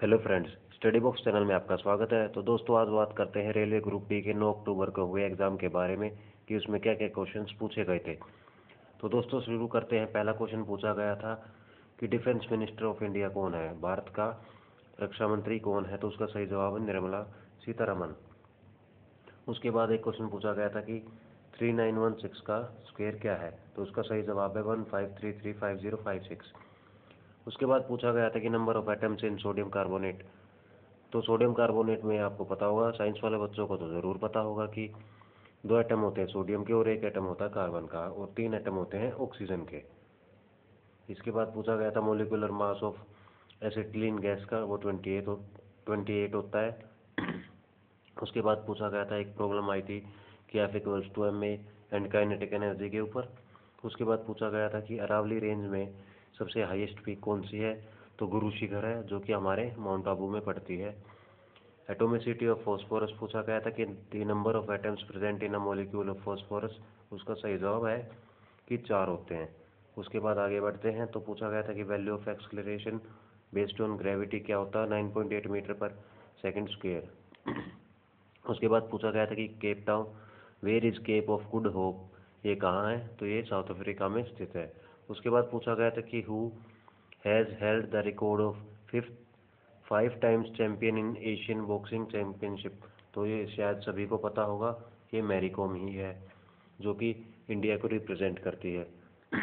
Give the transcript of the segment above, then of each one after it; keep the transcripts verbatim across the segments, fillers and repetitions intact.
Hello friends, study box channel में आपका स्वागत है। तो दोस्तों, आज बात करते हैं रेलवे ग्रुप डी के नौ अक्टूबर को हुए एग्जाम के बारे में कि उसमें क्या क्या क्वेश्चंस पूछे गए थे। तो दोस्तों शुरू करते हैं। पहला क्वेश्चन पूछा गया था कि डिफेंस मिनिस्टर ऑफ इंडिया कौन है, भारत का रक्षा मंत्री कौन है। तो उसका सही जवाब है निर्मला सीतारमन। उसके बाद एक क्वेश्चन पूछा गया था कि थ्री नाइन वन सिक्स का स्क्वायर क्या है। तो उसका सही जवाब है one five three three five zero five six. उसके बाद पूछा गया था कि number of atoms in sodium carbonate. तो सोडियम कार्बोनेट में आपको पता होगा, साइंस वाले बच्चों को तो ज़रूर पता होगा कि दो एटम होते हैं सोडियम के और एक एटम होता है कार्बन का और तीन एटम होते हैं ऑक्सीजन के। इसके बाद पूछा गया था molecular mass of acetylene gas का, वो ट्वेंटी एट ट्वेंटी एट होता है। उसके बाद पूछा गया था, एक प्रॉब्लम आई थी कि F equals to M A and kinetic energy के ऊपर। उसके बाद पूछा गया था कि अरावली रेंज में सबसे हाईएस्ट पीक कौन सी है। तो गुरु शिखर है, जो कि हमारे माउंट आबू में पड़ती है। एटोमिसिटी ऑफ फॉस्फोरस पूछा गया था कि the number of atoms present in a molecule of phosphorus. उसका सही जवाब है कि चार होते हैं। उसके बाद आगे बढ़ते हैं। तो पूछा गया था कि value of acceleration based on gravity क्या होता है, नाइन पॉइंट एट मीटर पर सेकेंड स्क्वेयर। उसके बाद पूछा गया था कि Cape Town, where is Cape of Good Hope, ये कहाँ है। तो ये साउथ अफ्रीका में स्थित है। उसके बाद पूछा गया था कि who has held the record of fifth five times champion in Asian boxing championship. तो ये शायद सभी को पता होगा, ये मैरी कॉम ही है, जो कि इंडिया को रिप्रेजेंट करती है।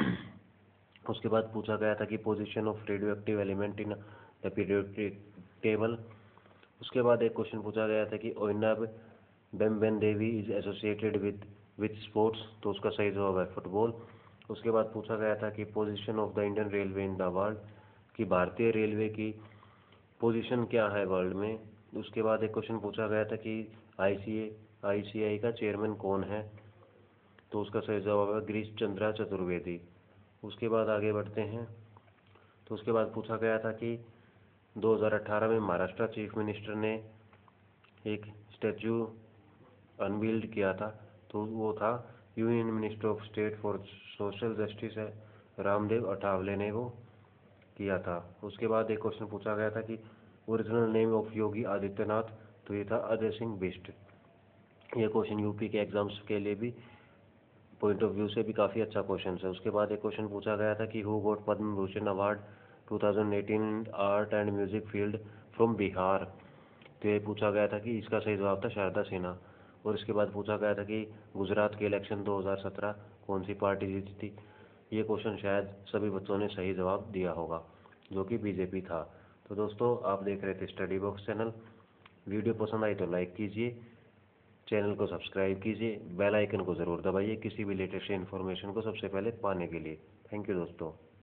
उसके बाद पूछा गया था कि position of radio active element in the periodic table. उसके बाद एक क्वेश्चन पूछा गया था कि Oinam Bembem Devi is associated with which sports. तो उसका सही जवाब है फुटबॉल। उसके बाद पूछा गया था कि position of the Indian railway in the world, कि भारतीय रेलवे की पोजीशन क्या है वर्ल्ड में। उसके बाद एक क्वेश्चन पूछा गया था कि आईसीए आईसीआई का चेयरमैन कौन है। तो उसका सही जवाब है गिरीश चंद्रा चतुर्वेदी। उसके बाद आगे बढ़ते हैं। तो उसके बाद पूछा गया था कि दो हज़ार अठारह में महाराष्ट्र चीफ मिनिस्टर ने एक स्टैचू अनवील्ड किया था। तो वो था union minister of state for social justice है रामदेव अठावले ने वो किया था। उसके बाद एक क्वेश्चन पूछा गया था कि original name of Yogi Adityanath. तो ये था अजय सिंह बिष्ट। ये क्वेश्चन यूपी के एग्जाम्स के लिए भी पॉइंट ऑफ व्यू से भी काफ़ी अच्छा क्वेश्चन है। उसके बाद एक क्वेश्चन पूछा गया था कि who got Padma Bhushan award two thousand eighteen in art and music field from Bihar. तो ये पूछा गया था कि इसका सही जवाब था शारदा सिन्हा। और इसके बाद पूछा गया था कि गुजरात के इलेक्शन दो हज़ार सत्रह कौन सी पार्टी जीती थी। ये क्वेश्चन शायद सभी बच्चों ने सही जवाब दिया होगा, जो कि बीजेपी था। तो दोस्तों, आप देख रहे थे स्टडी बॉक्स चैनल। वीडियो पसंद आई तो लाइक कीजिए, चैनल को सब्सक्राइब कीजिए, बेल आइकन को ज़रूर दबाइए किसी भी लेटेस्ट इन्फॉर्मेशन को सबसे पहले पाने के लिए। थैंक यू दोस्तों।